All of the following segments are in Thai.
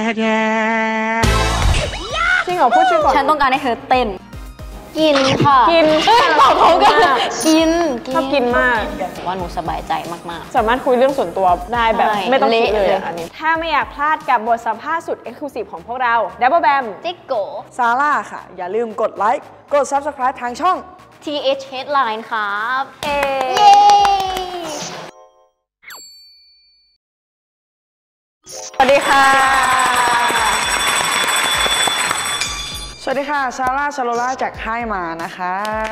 จริงเหรอพูดชื่อก่อนฉันต้องการให้เธอเต้นกินค่ะกินตอบเขากันกินชอบกินมากว่าหนูสบายใจมากๆสามารถคุยเรื่องส่วนตัวได้แบบไม่ต้องคิดเลยอันนี้ถ้าไม่อยากพลาดกับบทสัมภาษณ์สุด Exclusive ของพวกเรา Double Bam จิ๊กโกซาร่าค่ะอย่าลืมกดไลค์กด Subscribe ทางช่อง TH Headline ครับเย้สวัสดีค่ะสวัสดีค่ะซาร่าชาโลล่าจากค่ายมานะคะ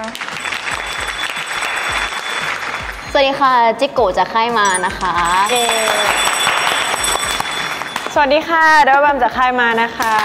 สวัสดีค่ะจิ๊กโกจากค่ายมานะคะสวัสดีค่ะเดวบัมจากค่ายมานะคะ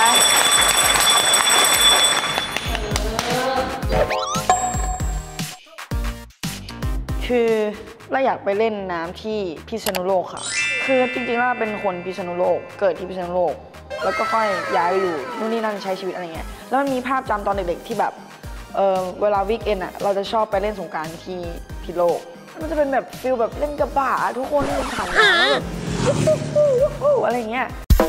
คือเราอยากไปเล่นน้ำที่พิษณุโลกค่ะคือจริงๆแล้วเป็นคนพิษณุโลกเกิดที่พิษณุโลกแล้วก็ค่อยย้ายไปอยู่นู่นนี่นั่นใช้ชีวิตอะไรเงี้ยแล้วมันมีภาพจำตอนเด็กๆที่แบบเวลาวีคเอนด์เราจะชอบไปเล่นสงกรานต์ที่พิษณุโลกมันจะเป็นแบบฟิลแบบเล่นกระบะทุกคนถังน้ำอะไรเงี้ย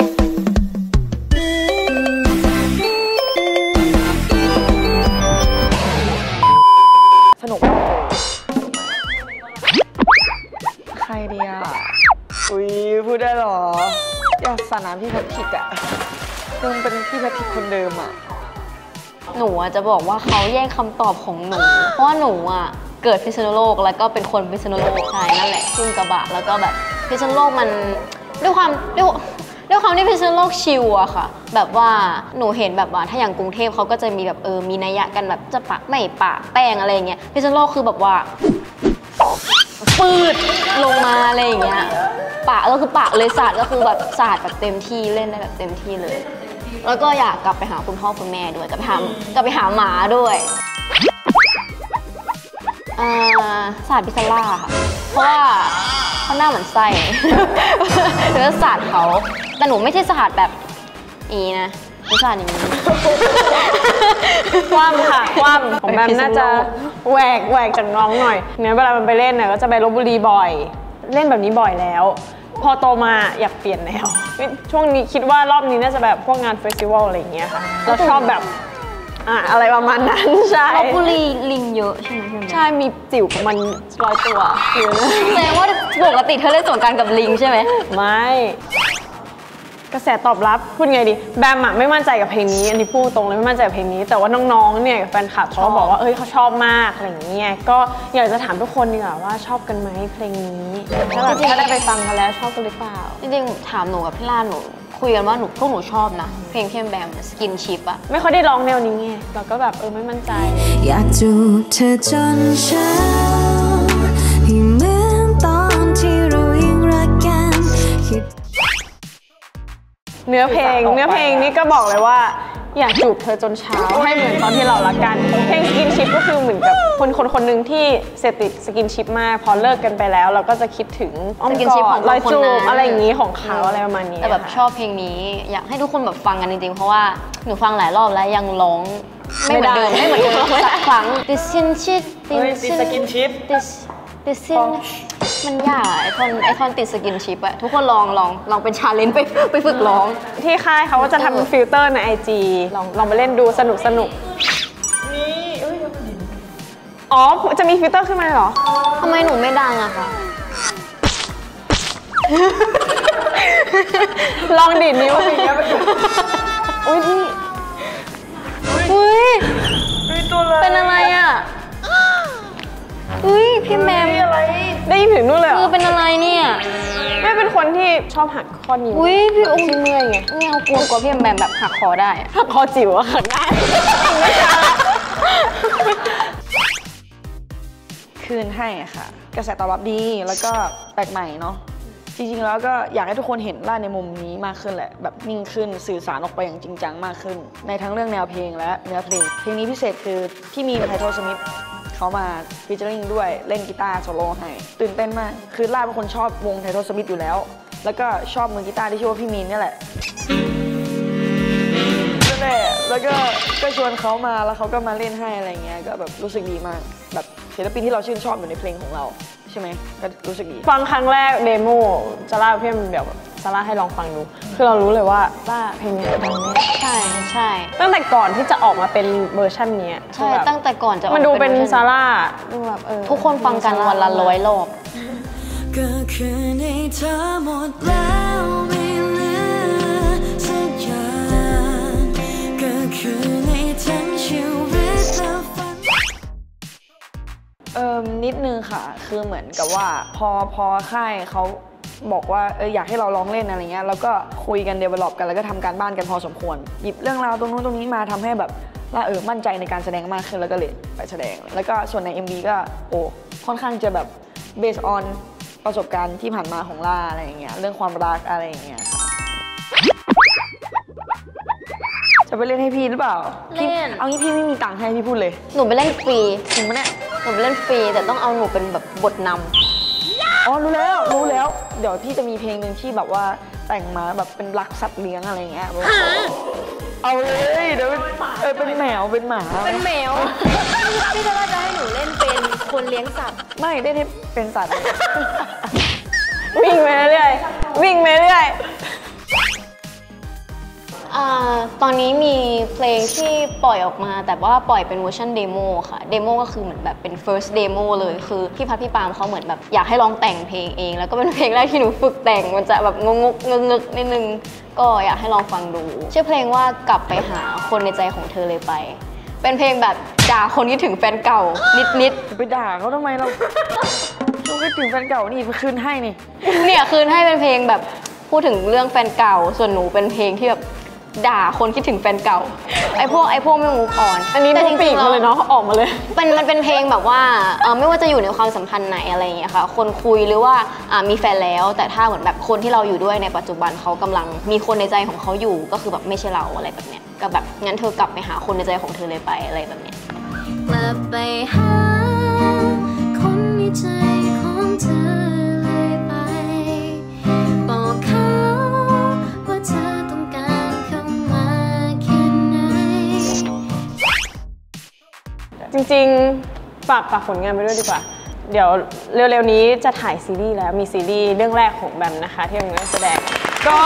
สนุกมากเลยใครดีอ่ะอุ้ยพูดได้หรออยากสานามพี่แพทริกอ่ะคือมันเป็นพี่แพทริกคนเดิมอ่ะหนูจะบอกว่าเขาแย่งคำตอบของหนูเพราะว่าหนูอ่ะเกิดพิษณุโลกแล้วก็เป็นคนพิษณุโลกใช่นั่นแหละขึ้นกระบะแล้วก็แบบพิษณุโลกมันด้วยความที่พิษณุโลกชิลอะค่ะแบบว่าหนูเห็นแบบว่าถ้าอย่างกรุงเทพเขาก็จะมีแบบมีนัยยะกันแบบจะปะไม่ปะแป้งอะไรอย่างเงี้ยพิษณุโลกคือแบบว่าปืดลงมาอะไรอย่างเงี้ยปะก็คือปะเลยสาดก็คือแบบสาดแบบเต็มที่เล่นได้แบบเต็มที่เลยแล้วก็อยากกลับไปหาคุณพ่อคุณแม่ด้วยกลับไปหาหมาด้วยสาดพิซซ่าค่ะเพราะว่าเขาหน้าเหมือนไส้แล้วสาดเขาแต่หนูไม่ใช่สาดแบบอีนะไม่สาดอย่างนี้คว่ำค่ะคว่ำของแบมน่าจะแหวกจากน้องหน่อยเนี่ยเวลามันไปเล่นเนี่ยก็จะไปลพบุรีบ่อยเล่นแบบนี้บ่อยแล้วพอโตมาอยากเปลี่ยนแนวช่วงนี้คิดว่ารอบนี้น่าจะแบบพวกงานเฟสติวัลอะไรอย่างเงี้ยค่ะเราชอบแบบอะไรประมาณนั้นใช่ลพบุรีลิงเยอะใช่ไหมใช่มีจิ๋วของมัน100 ตัวอยู่นะแสดงว่าปกติเธอเล่นสงกรานต์กับลิงใช่ไหมไม่กระแสตอบรับพูดไงดีแบมอะไม่มั่นใจกับเพลงนี้อันนี้พูดตรงเลยไม่มั่นใจกับเพลงนี้แต่ว่าน้องๆเนี่ยแฟนคลับเขาบอกว่าเขาชอบมากอะไรอย่างเงี้ยก็อยากจะถามทุกคนดีกว่าว่าชอบกันไหมเพลงนี้ถ้าได้ไปฟังกันแล้วชอบกันหรือเปล่าจริงๆถามหนูกับพี่ล่าหนูคุยกันว่าพวกหนูชอบนะเพลงพี่แบมสกินชิปอะไม่ค่อยได้ร้องแนวนี้ไงเราก็แบบไม่มั่นใจอยากจูบเธอจนเช้าให้เหมือนตอนที่เรายังรักกันเนื้อเพลงนี้ก็บอกเลยว่าอยากจูบเธอจนเช้าให้เหมือนตอนที่เรารักกันเพลงสกินชิปก็คือเหมือนกับคนหนึ่งที่เสพติดสกินชิปมากพอเลิกกันไปแล้วเราก็จะคิดถึงสกินชิปของรอยจูบอะไรอย่างนี้ของเขาอะไรประมาณนี้แต่แบบชอบเพลงนี้อยากให้ทุกคนแบบฟังกันจริงๆเพราะว่าหนูฟังหลายรอบแล้วยังร้องไม่เหมือนเดิมสักครั้งติดสกินชิปมันยากไอคอนติดสกินชิปอะทุกคนลองเป็นชาเลนจ์ไปฝึกร้องที่ค่ายเขาก็จะทำฟิลเตอร์ใน IG ลองไปเล่นดูสนุกนี่อ๋อจะมีฟิลเตอร์ขึ้นมาเหรอทำไมหนูไม่ดังอะคะลองดีดนิ้วอะไรเงี้ยอุ้ยนี่เป็นอะไรอะพี่แมมได้ยินถึงนู่นเลยคือเป็นอะไรเนี่ยแม่เป็นคนที่ชอบหักข้อนิ้วพี่อุ้มเมื่อยไงไม่เอากลัวพี่แมมแบบหักคอได้หักคอจิ๋วหักได้คืนให้ค่ะกระแสตอบรับดีแล้วก็แปลกใหม่เนาะจริงๆแล้วก็อยากให้ทุกคนเห็นล่าในมุมนี้มากขึ้นแหละแบบนิ่งขึ้นสื่อสารออกไปอย่างจริงจังมากขึ้นในทั้งเรื่องแนวเพลงและเนื้อเพลงนี้พิเศษคือพี่มีนไทโทสมิธเขามาฟีเจอริ่งด้วยเล่นกีตาร์โซโล่ให้ตื่นเต้นมากคือล่าเป็นคนชอบวงไทโทสมิธอยู่แล้วแล้วก็ชอบมือกีตาร์ที่ชื่อว่าพี่มีนนี่แหละนั่นแหละแล้วก็ชวนเขามาแล้วเขาก็มาเล่นให้อะไรเงี้ยก็แบบรู้สึกดีมากแบบศิลปินที่เราชื่นชอบอยู่ในเพลงของเราช่ไหมก็รู้สึกดีฟังครั้งแรกเดโมซาร่าเพื่อนแบบซาร่าให้ลองฟังดู คือเรารู้เลยว่าเพลงนี้ดังแน่ใช่ใช่ตั้งแต่ก่อนที่จะออกมาเป็นเวอร์ชันนี้ใช่ตั้งแต่ก่อนจะออกมันดูเป็นวอร์ชัซาร่าดูแบบทุกคนฟังกันวันละ100 รอบก็คือในเธอหมดแล้วไม่เหลือสักอย่างก็คือในทั้งชีวิตและฝันนิดนึงค่ะคือเหมือนกับว่าพอค่ายเขาบอกว่าอยากให้เราร้องเล่นอะไรเงี้ยแล้วก็คุยกัน develop กันแล้วก็ทำการบ้านกันพอสมควรหยิบเรื่องราวตรงนู้นตรงนี้มาทำให้แบบว่ามั่นใจในการแสดงมากขึ้นแล้วก็เลยไปแสดงแล้วก็ส่วนใน MV ก็ค่อนข้างจะแบบ based on ประสบการณ์ที่ผ่านมาของล่าอะไรอย่างเงี้ยเรื่องความรักอะไรอย่างเงี้ยค่ะจะไปเล่นให้พี่หรือเปล่าเล่นเอางี้พี่ไม่มีตังค์ให้พี่พูดเลยหนูไปเล่นฟรีจริงปะเนี่ยหนูไปเล่นฟรีแต่ต้องเอาหนูเป็นแบบบทนำอ๋อรู้แล้ว เดี๋ยวพี่จะมีเพลงหนึ่งที่แบบว่าแต่งมาแบบเป็นรักสัตว์เลี้ยงอะไรเงี้ยเอาเลยเดี๋ยวเป็นแมวเป็นหมาเป็นแมว พี่จะว่าจะให้หนูเล่นเป็นคนเลี้ยงสัตว์ไม่ได้ให้เป็นสัตว์วิ่งไปเรื่อยวิ่งไปเรื่อยตอนนี้มีเพลงที่ปล่อยออกมาแต่ว่าปล่อยเป็นเวอร์ชันเดโมค่ะเดโมก็คือเหมือนแบบเป็น first demo เลยคือพี่พัดพี่ปามเขาเหมือนแบบอยากให้ลองแต่งเพลงเองแล้วก็เป็นเพลงแรกที่หนูฝึกแต่งมันจะแบบงงๆเงึกๆนิดนึงก็อยากให้ลองฟังดูชื่อเพลงว่ากลับไปหาคนในใจของเธอเลยไปเป็นเพลงแบบด่าคนคิดถึงแฟนเก่านิดไปด่าเขาทำไมเราคิดถึงแฟนเก่านี่คืนให้นี่เนี่ยคืนให้เป็นเพลงแบบพูดถึงเรื่องแฟนเก่าส่วนหนูเป็นเพลงที่แบบด่าคนคิดถึงแฟนเก่าไอ้พวกไม่มูฟออนอันนี้ดูปีกมาเลยเนาะออกมาเลยมันเป็นเพลงแบบว่าไม่ว่าจะอยู่ในความสัมพันธ์ไหนอะไรอย่างเงี้ยค่ะคนคุยหรือว่ามีแฟนแล้วแต่ถ้าเหมือนแบบคนที่เราอยู่ด้วยในปัจจุบันเขากำลังมีคนในใจของเขาอยู่ก็คือแบบไม่ใช่เราอะไรแบบเนี้ยก็แบบงั้นเธอกลับไปหาคนในใจของเธอเลยไปอะไรแบบเนี้ยกลับไปหาคนในใจของเธอเลยไปบอกเขาว่าเธอต้องการเข้ามาแค่ไหนจริงๆฝากผลงานไปด้วยดีกว่า เดี๋ยวเร็วๆนี้จะถ่ายซีรีส์แล้วมีซีรีส์เรื่องแรกของแบมนะคะที่เป็นนักแสดงก็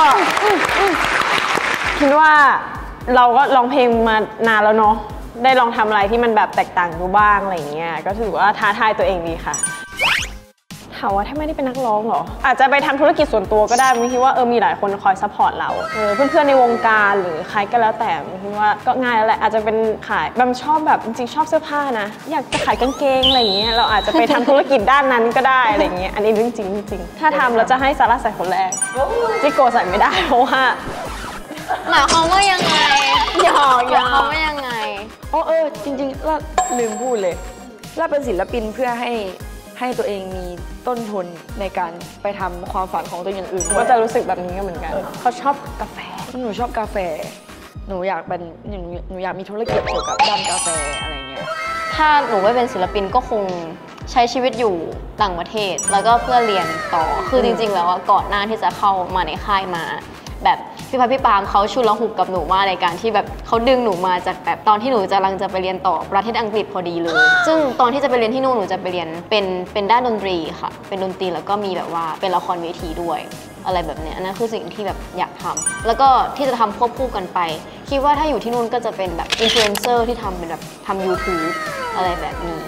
คิดว่าเราก็ร้องเพลงมานานแล้วเนาะได้ลองทำอะไรที่มันแบบแตกต่างดูบ้างอะไรอย่างเงี้ยก็ถือว่าท้าทายตัวเองดีค่ะถามว่าถ้าไม่ได้เป็นนักร้องเหรออาจจะไปทำธุรกิจส่วนตัวก็ได้มินคิดว่ามีหลายคนคอยซัพพอร์ตเราเพื่อนๆในวงการหรือใครก็แล้วแต่มินคิดว่าก็ง่ายแล้วแหละอาจจะเป็นขายแบบชอบแบบจริงๆชอบเสื้อผ้านะอยากจะขายกางเกงอะไรอย่างเงี้ยเราอาจจะไปทำธุรกิจด้านนั้นก็ได้อะไรอย่างเงี้ยอันนี้เรื่องจริงๆถ้าทำเราจะให้ซาร่าใส่คนแรกจิโกใส่ไม่ได้เพราะว่าหมายความว่ายังไงหยอกหมายความว่ายังไงจริงๆล่าลืมพูดเลยล่าเป็นศิลปินเพื่อให้ตัวเองมีต้นทุนในการไปทำความฝันของตัวเองอย่างอื่นก็จะรู้สึกแบบนี้ก็เหมือนกันเขาชอบกาแฟหนูชอบกาแฟหนูอยากมีธุรกิจเกี่ยวกับด้านกาแฟอะไรเงี้ยถ้าหนูไม่เป็นศิลปินก็คงใช้ชีวิตอยู่ต่างประเทศแล้วก็เพื่อเรียนต่อคือจริงๆแล้วก่อนหน้าที่จะเข้ามาในค่ายมาแบบพี่พัดพี่ปามเขาชุลหุกกับหนูมากในการที่แบบเขาดึงหนูมาจากแบบตอนที่หนูกำลังจะไปเรียนต่อประเทศอังกฤษพอดีเลยซึ่งตอนที่จะไปเรียนที่นู่นหนูจะไปเรียนเป็นด้านดนตรีค่ะเป็นดนตรีแล้วก็มีแบบว่าเป็นละครเวทีด้วยอะไรแบบเนี้ยนั่นคือสิ่งที่แบบอยากทำแล้วก็ที่จะทำควบคู่กันไปคิดว่าถ้าอยู่ที่นู่นก็จะเป็นแบบอินฟลูเอนเซอร์ที่ทำเป็นแบบทำ YouTube อะไรแบบนี้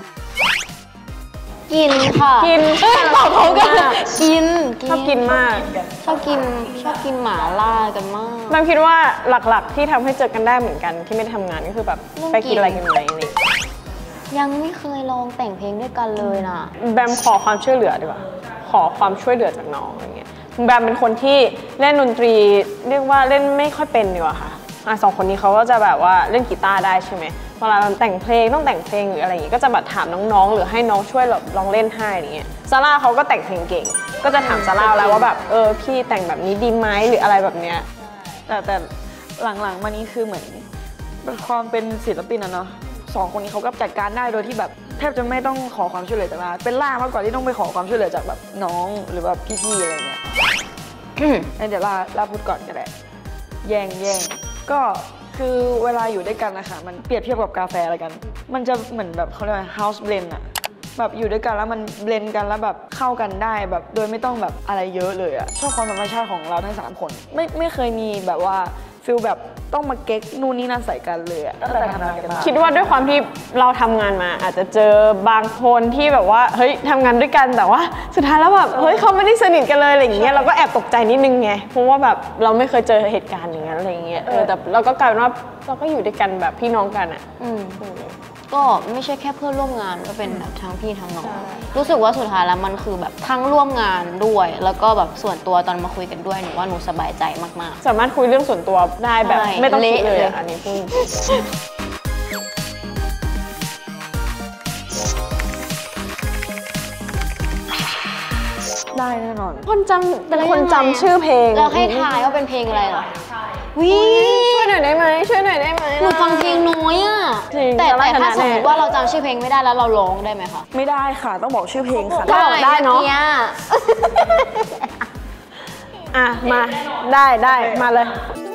กินค่ะกินบอกเขากันกินชอบกินมากชอบกินหม่าล่ากันมากแบมคิดว่าหลักๆที่ทำให้เจอกันได้เหมือนกันที่ไม่ได้ทำงานก็คือแบบไปกินอะไรกันไหนนี่ยังไม่เคยลองแต่งเพลงด้วยกันเลยนะแบมขอความช่วยเหลือดีกว่าขอความช่วยเหลือจากน้องอะไรเงี้ยแบมเป็นคนที่เล่นดนตรีเรียกว่าเล่นไม่ค่อยเป็นดีกว่าค่ะสองคนนี้เขาก็จะแบบว่าเล่นกีตาร์ได้ใช่ไหมเวลาแต่งเพลงต้องแต่งเพลงหรืออะไรอย่างงี้ก็จะแบบถามน้องๆหรือให้น้องช่วยลองเล่นให้อย่างเงี้ยซาร่าเขาก็แต่งเพลงเก่งก็จะถามซาร่าแล้วว่าแบบพี่แต่งแบบนี้ดีไหมหรืออะไรแบบเนี้ยแต่หลังๆมานี้คือเหมือนความเป็นศิลปินอะเนาะสองคนนี้เขาก็จัดการได้โดยที่แบบแทบจะไม่ต้องขอความช่วยเหลือจากล่าเป็นล่ามากกว่าที่ต้องไปขอความช่วยเหลือจากแบบน้องหรือแบบพี่ๆอะไรเงี้ยเดี๋ยวล่าพูดก่อนก็ได้แย่งก็คือเวลาอยู่ด้วยกันนะคะมันเปรียบเทียบกับกาแฟอะไรกันมันจะเหมือนแบบเขาเรียกว่า house blend อะแบบอยู่ด้วยกันแล้วมันเบลนกันแล้วแบบเข้ากันได้แบบโดยไม่ต้องแบบอะไรเยอะเลยอะชอบความธรรมชาติของเราทั้ง3คนไม่เคยมีแบบว่าฟิลแบบต้องมาเก๊กนู่นนี่นั่นใส่กันเลยอะตั้งแต่ทำงานกันมาคิดว่าด้วยความที่เราทำงานมาอาจจะเจอบางคนที่แบบว่าเฮ้ยทำงานด้วยกันแต่ว่าสุดท้ายแล้วแบบเฮ้ยเขาไม่ได้สนิทกันเลยอะไรอย่างเงี้ยเราก็แอบตกใจนิดนึงไงเพราะว่าแบบเราไม่เคยเจอเหตุการณ์อย่างนั้นอะไรอย่างเงี้ยแต่เราก็กลายเป็นว่าเราก็อยู่ด้วยกันแบบพี่น้องกันอะก็ไม่ใช่แค่เพื่อนร่วมงานก็เป็นแบบทั้งพี่ทั้งน้องรู้สึกว่าสุดท้ายแล้วมันคือแบบทั้งร่วมงานด้วย แล้วก็แบบส่วนตัวตอนมาคุยกันด้วยหนูว่าหนูสบายใจมากสามารถคุยเรื่องส่วนตัวได้แบบใช่ไม่ต้องคิดเลยเละเลยอันนี้พูดได้แน่นอนคนจำเป็นคนจำชื่อเพลงเราให้ทายว่าเป็นเพลงอะไรเหรอวิช่วยหน่อยได้ไหมช่วยหน่อยได้ไหมหนูฟังเพลงน้อยอ่ะจริงแต่จะไล่ถ้าคะแนนสมมติว่าเราจำชื่อเพลงไม่ได้แล้วเราร้องได้ไหมคะไม่ได้ค่ะต้องบอกชื่อเพลงค่ะก็บอกได้เนาะมื่อกี้อ่ะมาได้มาเลย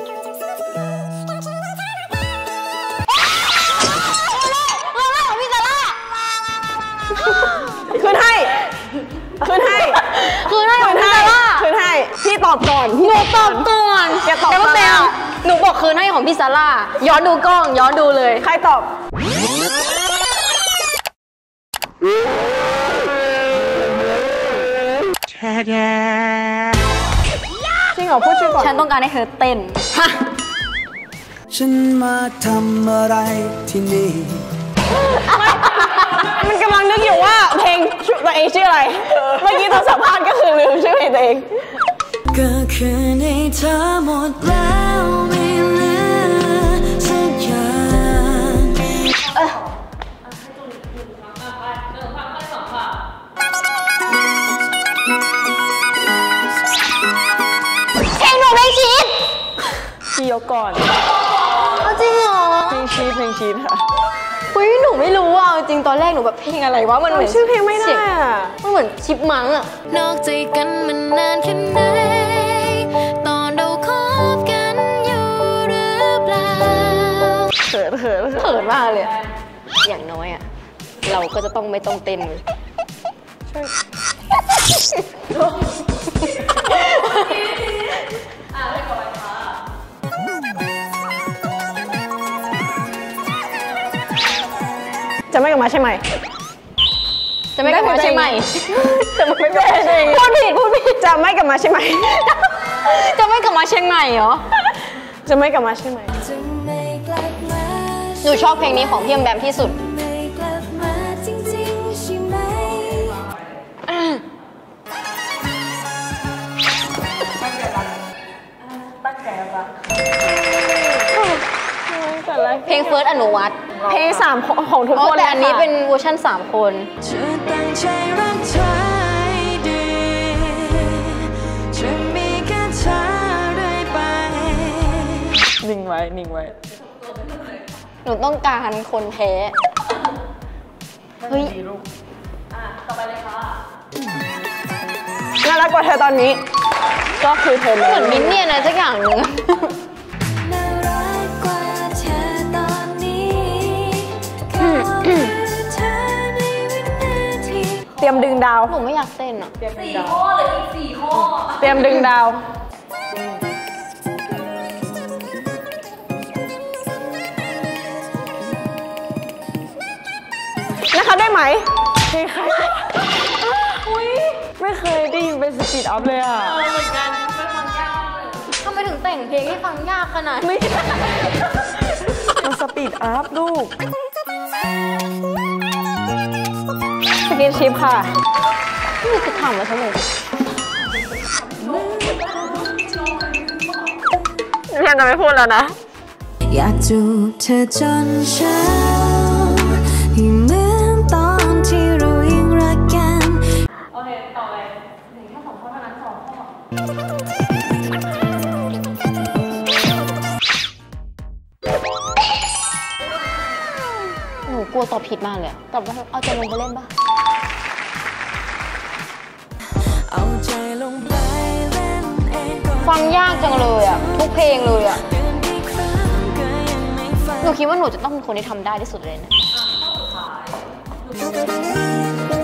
ขึ้นให้ขึ้นให้คือได้ของพี่ซาร่าขึ้นให้พี่ตอบก่อนหนูตอบก่อนแกตอบแต่ว่าซาร่าหนูบอกคืนให้ของพี่ซาร่าย้อนดูกล้องย้อนดูเลยใครตอบจริงเหรอพูดชื่อก่อนฉันต้องการให้เธอเต้นฮะฉันมาทำอะไรที่นี่มันกำลังนึกอยู่ว่าเพลงตัวเองชื่ออะไร เมื่อกี้ตอนสัมภาษณ์ก็คือลืมชื่อเพลงตัวเองก็คืนให้เธอหมดแล้วไม่เหลือสักอย่างเพลงหนูเพลงชีสพี่ยกก่อนเอาจริงเหรอเพลงชีทค่ะอุ้ยหนูไม่รู้อ่ะจริงตอนแรกหนูแบบเพลงอะไรวะมันเหมือนชื่อเพลงไม่ได้สียอะมันเหมือนชิปมังอ่ะนอกใจกันมันนานแค่ไหนตอนเราคบกันอยู่หรือเปล่าเขินเขินมากเลยอะอย่างน้อยอ่ะเราก็จะต้องไม่ต้องเต้นเลยจะไม่กลับมาใช่ไหมจะไม่กลับมาใช่ไหมจะไม่กลับมาใช่ไหมพูดผิดจะไม่กลับมาใช่ไหมจะไม่กลับมาเชียงใหม่เหรอจะไม่กลับมาใช่ไหมจะไม่กลับมาหนูชอบเพลงนี้ของพี่แอมแบมที่สุดไม่กลับมาจริงๆใช่ไหมเพลงเฟิร์สอนุวัตเพลงสามของทุกคนแต่เลยอันนี้ค่ะเป็นเวอร์ชั่น3 คนเธอตั้งใจรักเธอให้ดีจะมีแค่เธอเรื่อยไปนิ่งไว้หนูต้องการคนแพ้เฮ้ยน่ารักกว่าเธอตอนนี้ ก็คือเธอเหมือนมินเนี่ยนอะไรสักอย่างหนึงอะน่ารักกว่าเธอตอนนี้ก็คือเธอในวินาทีเตรียมดึงดาวหนูไม่อยากเต้นอะเตรียมดึงดาว นะคะได้ไหมเพลงใครไม่เคยได้ยินเป็นสปีดอัพเลยอ่ะทำไมถึงแต่งเพลงให้ฟังยากขนาดนี้มันสปีดอัพลูกสกินชิปค่ะนี่คือถามมาทั้งหมดพี่แอนจะไม่พูดแล้วนะอยากจูบเธอจนเช้าให้เหมือนตอนที่เรายังรักกันหนูกลัวตอบผิดมากเลยอะตอบว่าเอาใจลงไปเล่นปะเอาใจลงไปเล่นเองก่อนฟังยากจังเลยอะทุกเพลงเลยอะเดือนกี่ครั้งก็ยังไม่ฟังหนูคิดว่าหนูจะต้องเป็นคนที่ทำได้ที่สุดเลยนะ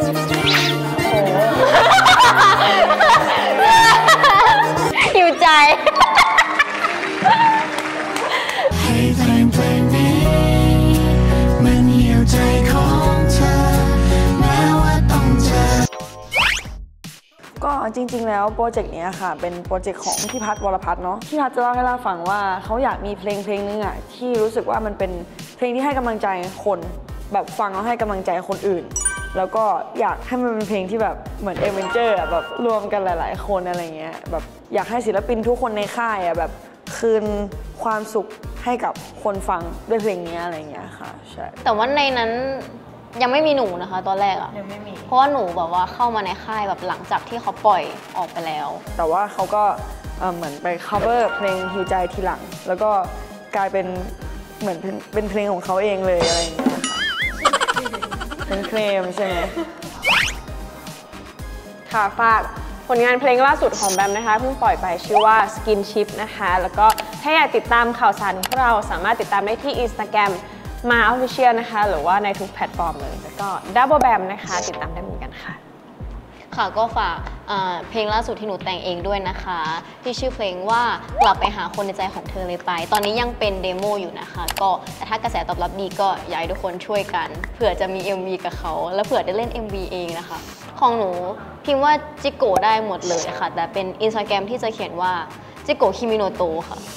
จริงๆแล้วโปรเจกต์นี้ค่ะเป็นโปรเจกต์ของพี่พัฒน์วรพัฒน์เนาะพี่พัฒน์จะเล่าให้เราฟังว่าเขาอยากมีเพลงนึงอ่ะที่รู้สึกว่ามันเป็นเพลงที่ให้กำลังใจคนแบบฟังแล้วให้กำลังใจคนอื่นแล้วก็อยากให้มันเป็นเพลงที่แบบเหมือนเอเวนเจอร์แบบรวมกันหลายๆคนอะไรเงี้ยแบบอยากให้ศิลปินทุกคนในค่ายแบบคืนความสุขให้กับคนฟังด้วยเพลงนี้อะไรเงี้ยค่ะใช่แต่ว่าในนั้นยังไม่มีหนูนะคะตอนแรกอะยังไม่มีเพราะว่าหนูแบบว่าเข้ามาในค่ายแบบหลังจากที่เขาปล่อยออกไปแล้วแต่ว่าเขาก็เหมือนไป cover เพลงฮิวใจทีหลังแล้วก็กลายเป็นเหมือนเป็นเพลงของเขาเองเลยอะไรอย่างเงี้ยเป็นเคลมใช่ไหมค่ะฝากผลงานเพลงล่าสุดของแบมนะคะเพิ่งปล่อยไปชื่อว่า Skinship นะคะแล้วก็ถ้าอยากติดตามข่าวสารของเราสามารถติดตามได้ที่ Instagram มา Official นะคะหรือว่าในทุกแพลตฟอร์มเลยแล้วก็ Double Bam นะคะติดตามได้เหมือนกันค่ะค่ะก็ฝากเพลงล่าสุดที่หนูแต่งเองด้วยนะคะที่ชื่อเพลงว่ากลับไปหาคนในใจของเธอเลยไปตอนนี้ยังเป็นเดโมอยู่นะคะก็แต่ถ้ากระแสตอบรับดีก็อยากให้ทุกคนช่วยกันเผื่อจะมี MV กับเขาแล้วเผื่อได้เล่น MV เองนะคะของหนูพิมพ์ว่าจิโกะได้หมดเลยค่ะแต่เป็น Instagram ที่จะเขียนว่าจิโกะคิมิโนโตะค่ะ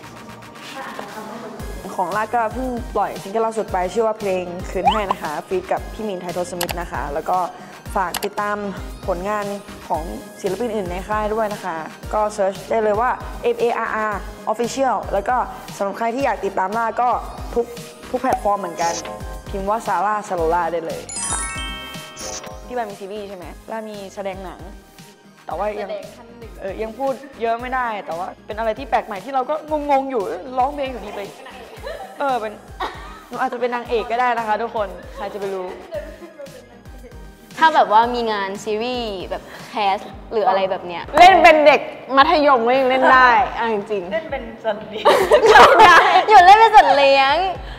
ของลาก็เพิ่งปล่อยซิงเกิลล่าสุดไปชื่อว่าเพลงคืนให้นะคะฟีดกับพี่มินไทโทสมิธนะคะแล้วก็ฝากติดตามผลงานของศิลปินอื่นในค่ายด้วยนะคะก็เซิร์ชได้เลยว่า MARR Official แล้วก็สำหรับใครที่อยากติดตามล่าก็ทุกแพลตฟอร์มเหมือนกันพิมพ์ว่าซาร่าซาโลล่าได้เลยค่ะพี่บานมีซีรีส์ใช่ไหมล่ามีแสดงหนังแต่ว่ายังพูดเยอะไม่ได้แต่ว่าเป็นอะไรที่แปลกใหม่ที่เราก็งงๆอยู่ร้องเพลงอยู่นี่ไปเป็นหนูอาจจะเป็นนางเอกก็ได้นะคะทุกคนใครจะไปรู้ถ้าแบบว่ามีงานซีรีส์แบบแคสหรืออะไรแบบเนี้ยเล่นเป็นเด็กมัธยมก็ยังเล่นได้จริงเล่นเป็นสัตว์เลี้ยงอยู่เล่นเป็นสัตว์เลี้ยง